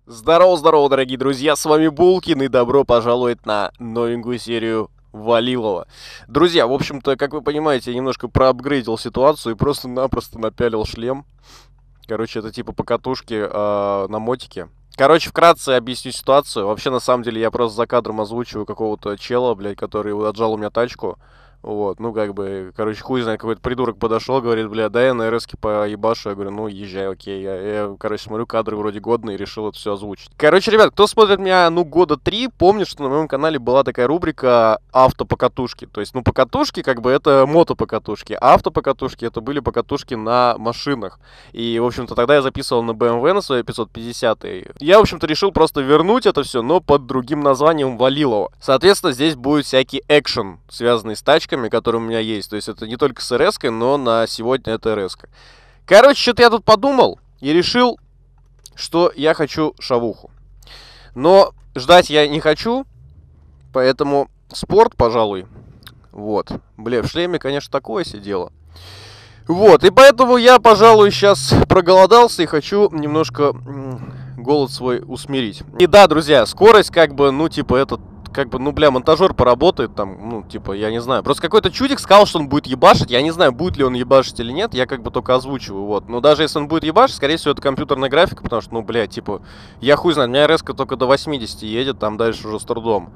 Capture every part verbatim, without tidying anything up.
Здорово-здорово, дорогие друзья, с вами Булкин, и добро пожаловать на новенькую серию Валилова. Друзья, в общем-то, как вы понимаете, я немножко проапгрейдил ситуацию и просто-напросто напялил шлем. Короче, это типа покатушки э, на мотике. Короче, вкратце объясню ситуацию. Вообще, на самом деле, я просто за кадром озвучиваю какого-то чела, блядь, который отжал у меня тачку. Вот, ну, как бы, короче, хуй знает, какой-то придурок подошел, говорит, бля, дай я на РСке поебашу. Я говорю, ну, езжай, окей. Я, я, короче, смотрю, кадры вроде годные, и решил это все озвучить. Короче, ребят, кто смотрит меня, ну, года три, помнит, что на моем канале была такая рубрика автопокатушки. То есть, ну, покатушки, как бы, это мотопокатушки, а автопокатушки, это были покатушки на машинах. И, в общем-то, тогда я записывал на бэ эм вэ на своей пятьсот пятидесятой. Я, в общем-то, решил просто вернуть это все, но под другим названием Валилова. Соответственно, здесь будет всякий экшен, связанный с тачками, которые у меня есть. То есть это не только с РС-кой, но на сегодня это РС-ка. Короче, что-то я тут подумал и решил, что я хочу шавуху. Но ждать я не хочу, поэтому спорт, пожалуй. Вот. Бля, в шлеме, конечно, такое сидело. Вот, и поэтому я, пожалуй, сейчас проголодался и хочу немножко голод свой усмирить. И да, друзья, скорость как бы, ну, типа, это как бы, ну, бля, монтажер поработает там, ну, типа, я не знаю. Просто какой-то чудик сказал, что он будет ебашить. Я не знаю, будет ли он ебашить или нет, я как бы только озвучиваю, вот. Но даже если он будет ебашить, скорее всего, это компьютерная графика, потому что, ну, бля, типа, я хуй знаю, у меня РС-ка только до восьмидесяти едет, там дальше уже с трудом.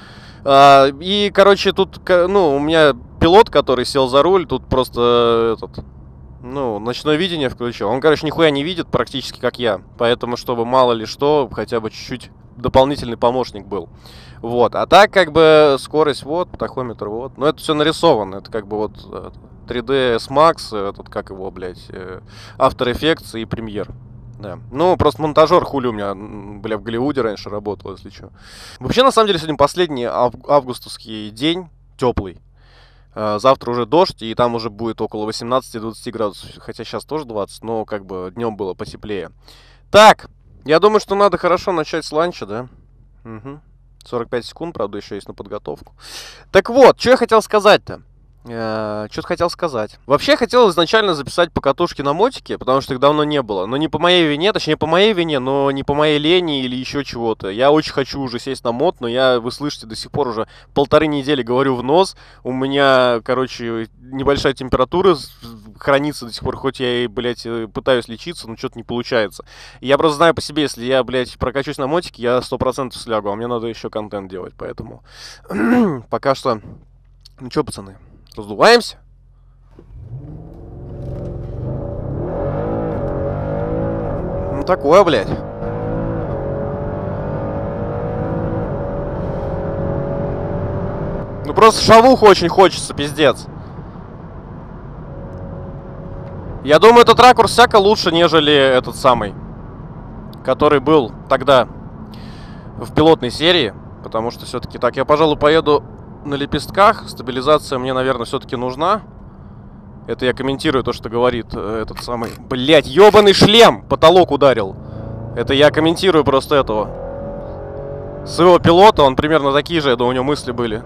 А, и, короче, тут, ну, у меня пилот, который сел за руль, тут просто, этот, ну, ночное видение включил. Он, короче, нихуя не видит практически, как я. Поэтому, чтобы мало ли что, хотя бы чуть-чуть дополнительный помощник был. Вот, а так как бы скорость вот, тахометр вот. Но это все нарисовано, это как бы вот три дэ эс Max, этот как его, блядь, After Effects и Premiere. Да. Ну, просто монтажер хули у меня, бля, в Голливуде раньше работал, если что. Вообще, на самом деле, сегодня последний ав- августовский день, теплый. Завтра уже дождь, и там уже будет около восемнадцати-двадцати градусов. Хотя сейчас тоже двадцать, но как бы днем было потеплее. Так, я думаю, что надо хорошо начать с ланча, да? Угу. сорок пять секунд, правда, еще есть на подготовку. Так вот, что я хотел сказать-то? Что-то хотел сказать. Вообще, хотел изначально записать покатушки на мотике, потому что их давно не было. Но не по моей вине, точнее, по моей вине, но не по моей лени или еще чего-то. Я очень хочу уже сесть на мод, но я, вы слышите, до сих пор уже полторы недели говорю в нос. У меня, короче, небольшая температура хранится до сих пор, хоть я и, блядь, пытаюсь лечиться, но что-то не получается. И я просто знаю по себе, если я, блядь, прокачусь на мотике, я сто процентов слягу, а мне надо еще контент делать, поэтому пока что... Ну что, пацаны? Раздуваемся. Ну такое, блядь. Ну просто шавуху очень хочется, пиздец. Я думаю, этот ракурс всяко лучше, нежели этот самый, который был тогда в пилотной серии. Потому что все-таки так, я, пожалуй, поеду на лепестках. Стабилизация мне, наверное, все-таки нужна. Это я комментирую то, что говорит этот самый... Блять, ебаный шлем! Потолок ударил. Это я комментирую просто этого своего пилота. Он примерно такие же, я думаю, у него мысли были.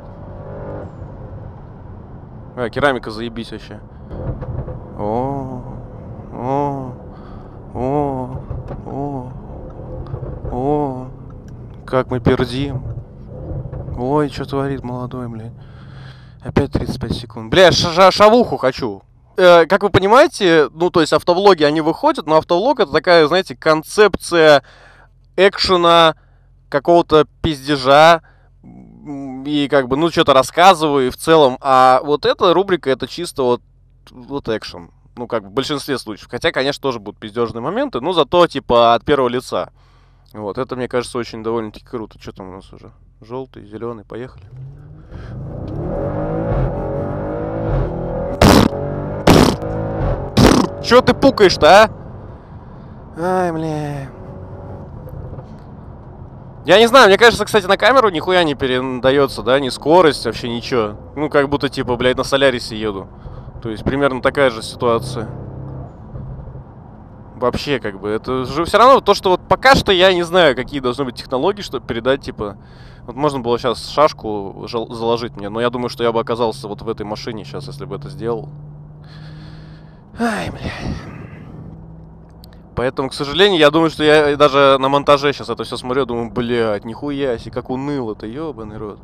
А, керамика, заебись вообще. О, о, о, о, о, как мы пердим. Ой, что творит молодой, блядь. Опять тридцать пять секунд. Бля, ша- шавуху хочу. Э, как вы понимаете, ну, то есть автовлоги, они выходят, но автовлог это такая, знаете, концепция экшена, какого-то пиздежа. И как бы, ну, что-то рассказываю и в целом. А вот эта рубрика, это чисто вот, вот экшен. Ну, как бы в большинстве случаев. Хотя, конечно, тоже будут пиздежные моменты, но зато, типа, от первого лица. Вот, это, мне кажется, очень довольно-таки круто. Что там у нас уже? Желтый, зеленый, поехали. Чё ты пукаешь-то, а? Ай, бля. Я не знаю, мне кажется, кстати, на камеру нихуя не передается, да, ни скорость, вообще ничего. Ну, как будто, типа, блядь, на Солярисе еду. То есть, примерно такая же ситуация. Вообще, как бы, это же все равно то, что вот пока что я не знаю, какие должны быть технологии, чтобы передать, типа... Вот можно было сейчас шашку заложить мне, но я думаю, что я бы оказался вот в этой машине сейчас, если бы это сделал. Ай, бля. Поэтому, к сожалению, я думаю, что я даже на монтаже сейчас это все смотрю, думаю, блядь, нихуя себе, как уныло-то, ёбаный рот.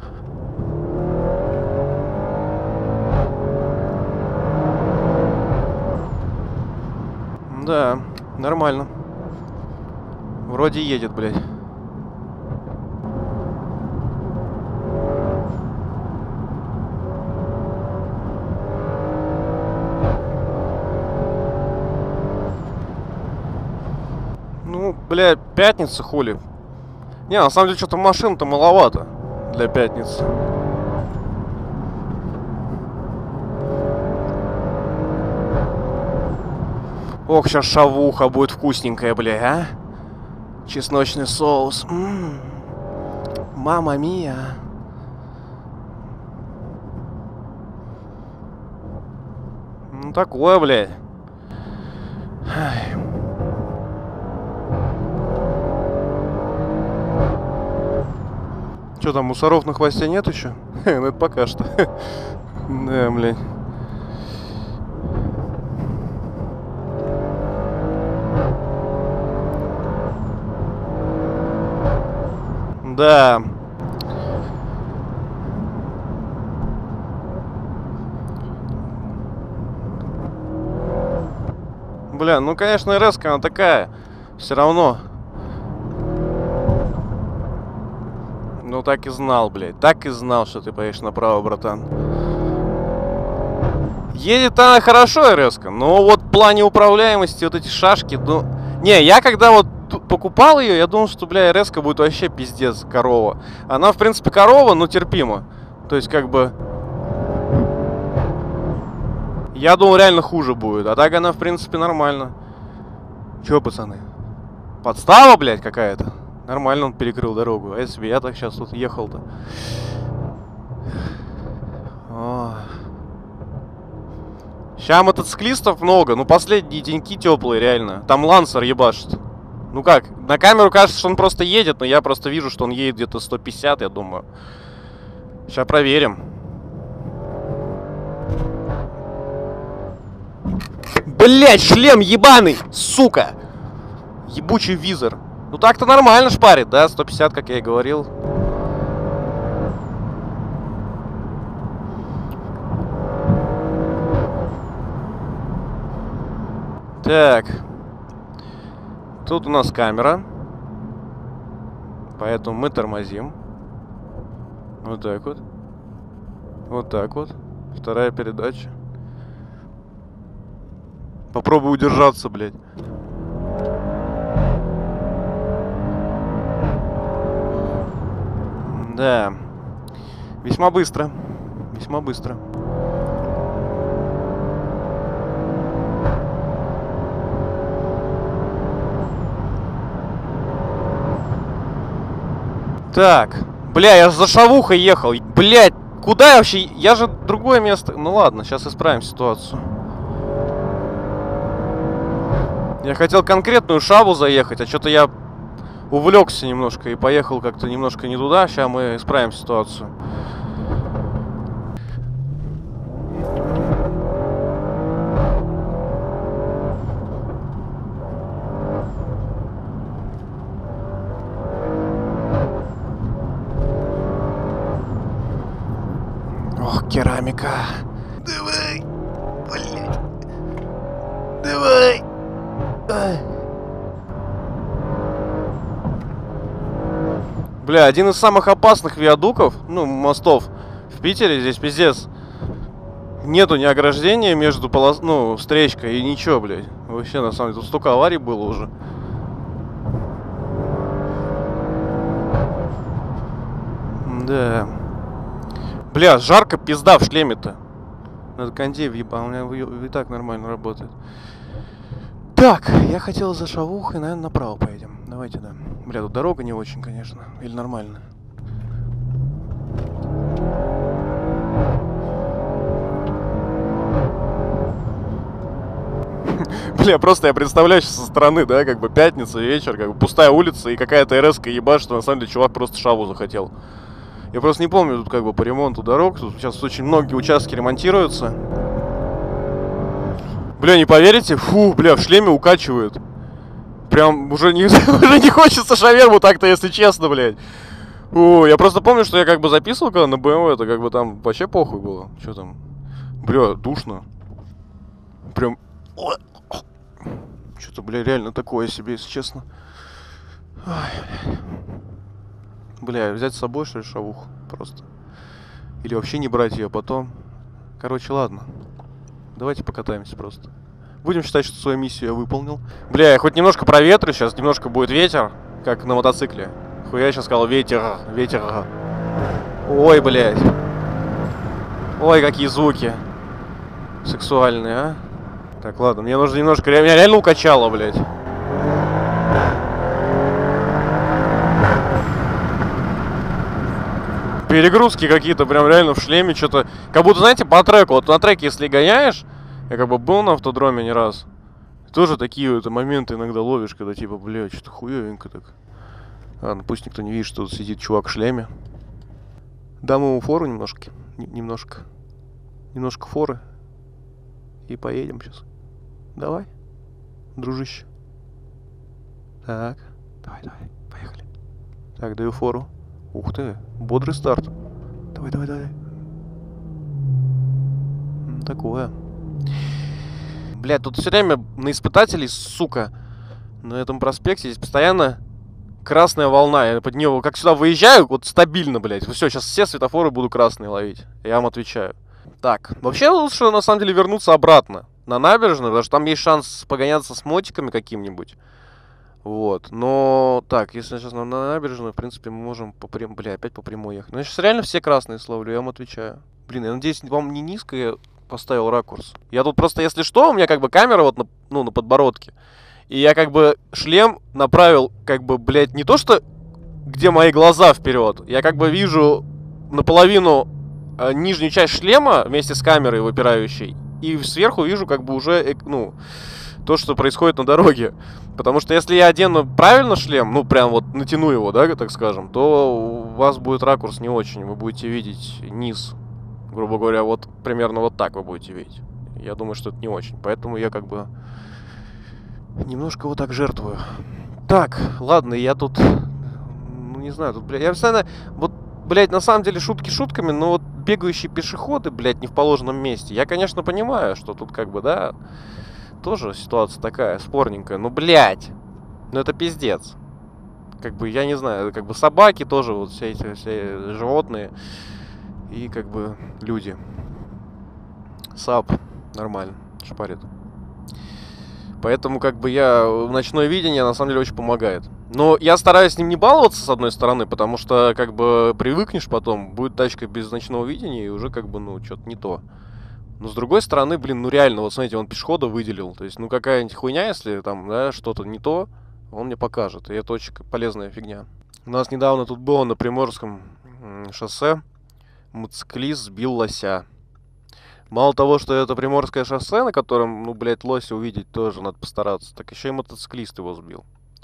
Да, нормально. Вроде едет, блядь. Ну, блядь, пятница, хули. Не, на самом деле, что-то машин-то маловато для пятницы. Ох, сейчас шавуха будет вкусненькая, бля, а? Чесночный соус. М-м-м. Мама мия. Ну, такое, блядь. Ай. Что там, мусоров на хвосте нет еще? Ну, это пока что. Да, блядь. Да. Бля, ну, конечно, эр эс-ка, она такая. Все равно. Ну, так и знал, блядь. Так и знал, что ты поедешь направо, братан. Едет она хорошо, эр эс-ка, но вот в плане управляемости вот эти шашки, ну... Не, я когда вот покупал ее, я думал, что, бля, эр эс-ка будет вообще пиздец, корова. Она, в принципе, корова, но терпимо. То есть, как бы... Я думал, реально хуже будет. А так она, в принципе, нормально. Чё, пацаны? Подстава, блядь, какая-то? Нормально он перекрыл дорогу. А если бы я так сейчас тут ехал-то? Сейчас мотоциклистов много. Ну, последние деньки теплые, реально. Там Лансер ебашит. Ну как, на камеру кажется, что он просто едет, но я просто вижу, что он едет где-то сто пятьдесят, я думаю. Сейчас проверим. Блять, шлем ебаный, сука! Ебучий визор. Ну так-то нормально шпарит, да? сто пятьдесят, как я и говорил. Так. Тут у нас камера. Поэтому мы тормозим. Вот так вот. Вот так вот. Вторая передача. Попробуй удержаться, блядь. Да. Весьма быстро. Весьма быстро. Так. Бля, я за шавухой ехал. Блядь, куда я вообще? Я же другое место. Ну ладно, сейчас исправим ситуацию. Я хотел конкретную шаву заехать, а что-то я увлекся немножко и поехал как-то немножко не туда. Сейчас мы исправим ситуацию. Ох, керамика. Давай. Блядь. Давай. Ай. Бля, один из самых опасных виадуков, ну, мостов в Питере, здесь пиздец. Нету ни ограждения между полос... ну, встречкой и ничего, блядь. Вообще, на самом деле, тут столько аварий было уже. Да. Бля, жарко пизда в шлеме-то. Надо кондей въебал, у меня и так нормально работает. Так, я хотел за шавухой, наверное, направо поедем. Давайте, да. Бля, тут дорога не очень, конечно. Или нормально? Бля, просто я представляю сейчас со стороны, да, как бы пятница, вечер, как бы пустая улица и какая-то эр эс-ка ебашит, что на самом деле чувак просто шаву захотел. Я просто не помню тут как бы по ремонту дорог. Тут сейчас очень многие участки ремонтируются. Бля, не поверите? Фу, бля, в шлеме укачивает. Прям уже не, уже не хочется шаверму так-то, если честно, блядь. О, я просто помню, что я как бы записывал, когда на бэ эм вэ, это как бы там вообще похуй было. Что там? Бля, душно. Прям... Что-то, бля, реально такое себе, если честно. Ой. Бля, взять с собой, что ли, шавуху? Просто. Или вообще не брать ее потом. Короче, ладно. Давайте покатаемся просто. Будем считать, что свою миссию я выполнил. Бля, я хоть немножко проветрю, сейчас немножко будет ветер, как на мотоцикле. Хуя, я сейчас сказал ветер, ветер. Ой, блядь. Ой, какие звуки. Сексуальные, а? Так, ладно, мне нужно немножко... Меня реально укачало, блядь. Перегрузки какие-то прям реально в шлеме, что-то... Как будто, знаете, по треку. Вот на треке, если гоняешь... Я как бы был на автодроме не раз. Тоже такие вот моменты иногда ловишь, когда типа, бля, что-то хуёвенько так. Ладно, пусть никто не видит, что тут сидит чувак в шлеме. Дам ему фору немножко. Н немножко. Немножко форы. И поедем сейчас. Давай, дружище. Так, давай, давай, поехали. Так, даю фору. Ух ты, бодрый старт. Давай, давай, давай. Такое. Блядь, тут все время на испытателей, сука, на этом проспекте здесь постоянно красная волна. Я под нее, как сюда выезжаю, вот стабильно, блядь. Все, сейчас все светофоры буду красные ловить. Я вам отвечаю. Так, вообще лучше, на самом деле, вернуться обратно на набережную, потому что там есть шанс погоняться с мотиками каким-нибудь. Вот, но... Так, если сейчас на набережную, в принципе, мы можем по прям... Бля, опять по прямой ехать. Ну, я сейчас реально все красные словлю, я вам отвечаю. Блин, я надеюсь, вам не низко я поставил ракурс. Я тут просто, если что, у меня как бы камера вот на, ну, на подбородке. И я как бы шлем направил, как бы, блядь, не то что, где мои глаза вперед. Я как бы вижу наполовину э, нижнюю часть шлема вместе с камерой выпирающей. И сверху вижу как бы уже, э, ну, то, что происходит на дороге. Потому что если я одену правильно шлем, ну, прям вот натяну его, да, так скажем, то у вас будет ракурс не очень. Вы будете видеть низ. Грубо говоря, вот примерно вот так вы будете видеть. Я думаю, что это не очень. Поэтому я как бы немножко вот так жертвую. Так, ладно, я тут... Ну, не знаю, тут, блядь, я постоянно... Вот, блядь, на самом деле шутки шутками, но вот бегающие пешеходы, блядь, не в положенном месте. Я, конечно, понимаю, что тут как бы, да, тоже ситуация такая спорненькая. Но, блядь, ну это пиздец. Как бы, я не знаю, как бы собаки тоже, вот все эти все животные. И как бы люди. Сап. Нормально. Шпарит. Поэтому как бы я... Ночное видение на самом деле очень помогает. Но я стараюсь с ним не баловаться, с одной стороны, потому что как бы привыкнешь потом, будет тачка без ночного видения, и уже как бы, ну, что-то не то. Но с другой стороны, блин, ну реально, вот смотрите, он пешехода выделил. То есть, ну какая-нибудь хуйня, если там, да, что-то не то, он мне покажет. И это очень полезная фигня. У нас недавно тут было на Приморском шоссе. Мотоциклист сбил лося. Мало того, что это Приморское шоссе, на котором, ну, блядь, лося увидеть тоже надо постараться, так еще и мотоциклист его сбил.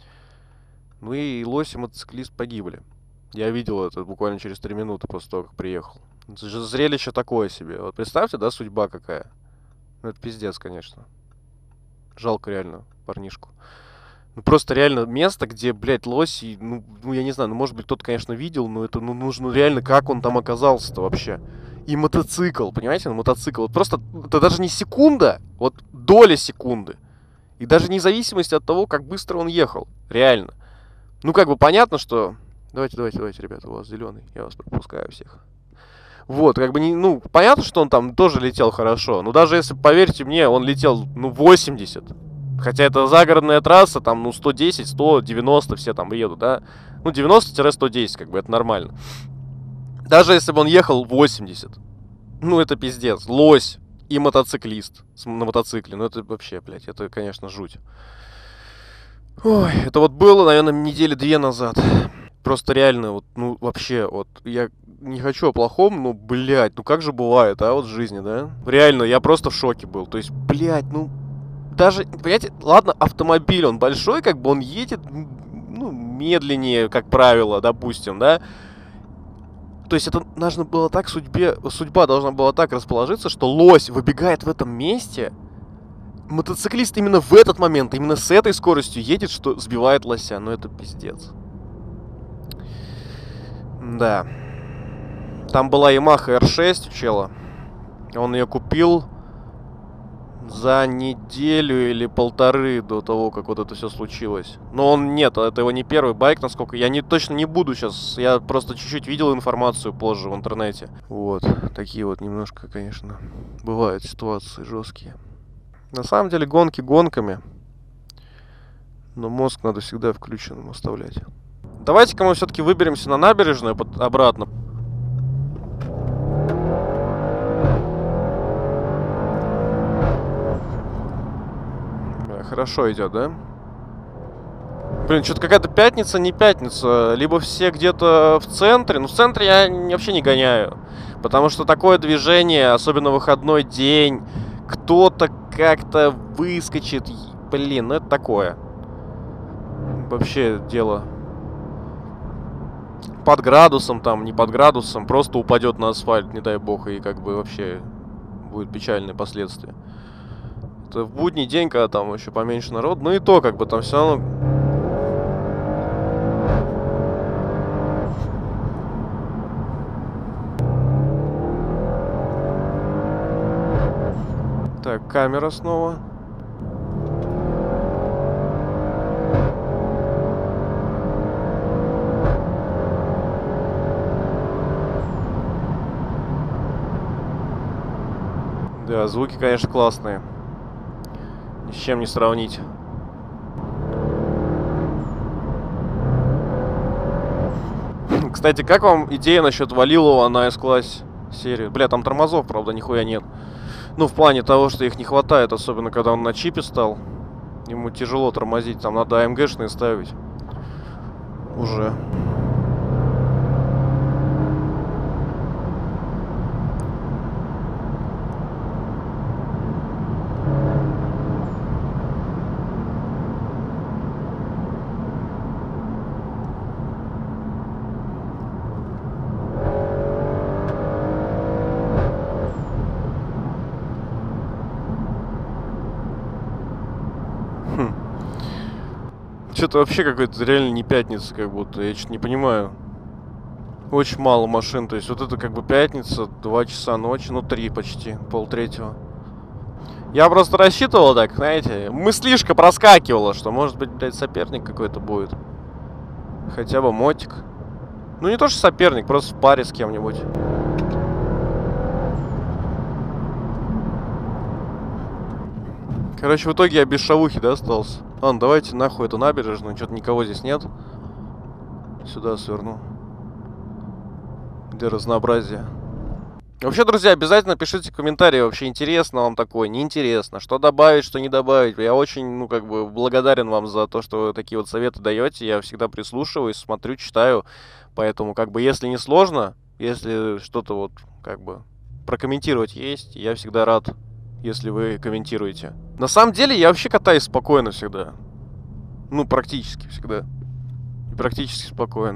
Ну и лось и мотоциклист погибли. Я видел это буквально через три минуты после того, как приехал. Это же зрелище такое себе. Вот представьте, да, судьба какая. Ну это пиздец, конечно. Жалко реально парнишку. Ну просто реально место, где, блядь, лось, и, ну, ну я не знаю, ну может быть кто-то, конечно, видел, но это, ну, нужно реально, как он там оказался-то вообще. И мотоцикл, понимаете, ну, мотоцикл, вот просто, это даже не секунда, вот доля секунды. И даже вне зависимости от того, как быстро он ехал, реально. Ну как бы понятно, что... Давайте, давайте, давайте, ребята, у вас зеленый, я вас пропускаю всех. Вот, как бы, не, ну, понятно, что он там тоже летел хорошо, но даже если, поверьте мне, он летел, ну, восемьдесят. Хотя это загородная трасса, там, ну, сто десять, сто девяносто все там едут, да? Ну, девяносто - сто десять, как бы, это нормально. Даже если бы он ехал восемьдесят. Ну, это пиздец. Лось и мотоциклист на мотоцикле. Ну, это вообще, блядь, это, конечно, жуть. Ой, это вот было, наверное, недели две назад. Просто реально, вот, ну, вообще, вот, я не хочу о плохом, но, блядь, ну, как же бывает, а, вот в жизни, да? Реально, я просто в шоке был. То есть, блядь, ну... Даже, понимаете, ладно, автомобиль, он большой, как бы он едет, ну, медленнее, как правило, допустим, да. То есть это нужно было так судьбе, судьба должна была так расположиться, что лось выбегает в этом месте мотоциклист именно в этот момент, именно с этой скоростью едет, что сбивает лося. Ну это пиздец. Да. Там была Yamaha эр шесть у чела. Он ее купил за неделю или полторы до того, как вот это все случилось. Но он нет, это его не первый байк, насколько... Я не, точно не буду сейчас, я просто чуть-чуть видел информацию позже в интернете. Вот, такие вот немножко, конечно, бывают ситуации жесткие. На самом деле гонки гонками, но мозг надо всегда включенным оставлять. Давайте-ка мы все-таки выберемся на набережную обратно. Хорошо идет, да? Блин, что-то какая-то пятница, не пятница. Либо все где-то в центре. Ну, в центре я вообще не гоняю. Потому что такое движение, особенно выходной день, кто-то как-то выскочит. Блин, ну это такое. Вообще дело. Под градусом там, не под градусом. Просто упадет на асфальт, не дай бог. И как бы вообще будут печальные последствия. В будний день, когда там еще поменьше народ, ну и то, как бы там все равно... Так, камера снова. Да, звуки, конечно, классные. Ни с чем не сравнить. Кстати, как вам идея насчет Валилова на эс-классе серии? Бля, там тормозов, правда, нихуя нет. Ну, в плане того, что их не хватает, особенно когда он на чипе стал. Ему тяжело тормозить, там надо а эм гэшные ставить. Уже. Что-то вообще какой-то реально не пятница, как будто. Я что-то не понимаю. Очень мало машин. То есть вот это как бы пятница, два часа ночи, ну три почти, полтретьего. Я просто рассчитывал так, знаете, мыслишка проскакивала, что может быть, блядь, соперник какой-то будет. Хотя бы мотик. Ну не то, что соперник, просто в паре с кем-нибудь. Короче, в итоге я без шавухи, да, остался? Ладно, давайте нахуй эту набережную, что-то никого здесь нет. Сюда сверну. Для разнообразия. Вообще, друзья, обязательно пишите комментарии, вообще интересно вам такое, неинтересно. Что добавить, что не добавить. Я очень, ну, как бы, благодарен вам за то, что вы такие вот советы даете. Я всегда прислушиваюсь, смотрю, читаю. Поэтому, как бы, если не сложно, если что-то вот, как бы, прокомментировать есть, я всегда рад, если вы комментируете. На самом деле, я вообще катаюсь спокойно всегда. Ну, практически всегда. И практически спокойно.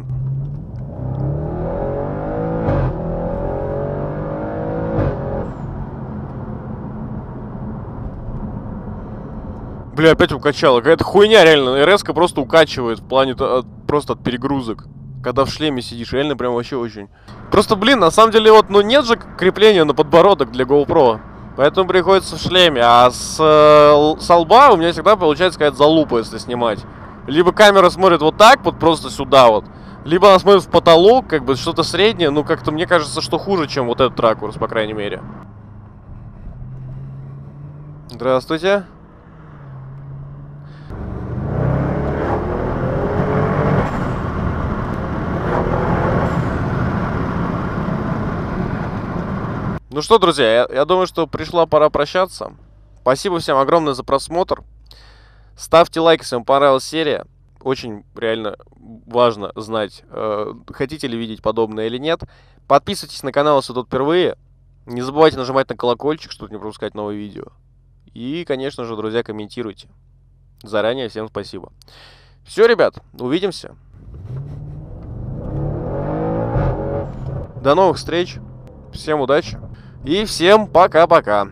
Бля, опять укачало. Какая-то хуйня реально. эр эс-ка просто укачивает в плане от, просто от перегрузок. Когда в шлеме сидишь, реально прям вообще очень. Просто, блин, на самом деле вот, ну нет же крепления на подбородок для GoPro. Поэтому приходится в шлеме. А с, э, с лба у меня всегда получается какая-то залупа, если снимать. Либо камера смотрит вот так, вот просто сюда вот. Либо она смотрит в потолок, как бы что-то среднее. Ну, как-то мне кажется, что хуже, чем вот этот ракурс, по крайней мере. Здравствуйте. Ну что, друзья, я, я думаю, что пришла пора прощаться. Спасибо всем огромное за просмотр. Ставьте лайк, если вам понравилась серия. Очень реально важно знать, э, хотите ли видеть подобное или нет. Подписывайтесь на канал, если тут впервые. Не забывайте нажимать на колокольчик, чтобы не пропускать новые видео. И, конечно же, друзья, комментируйте. Заранее всем спасибо. Все, ребят, увидимся. До новых встреч. Всем удачи. И всем пока-пока.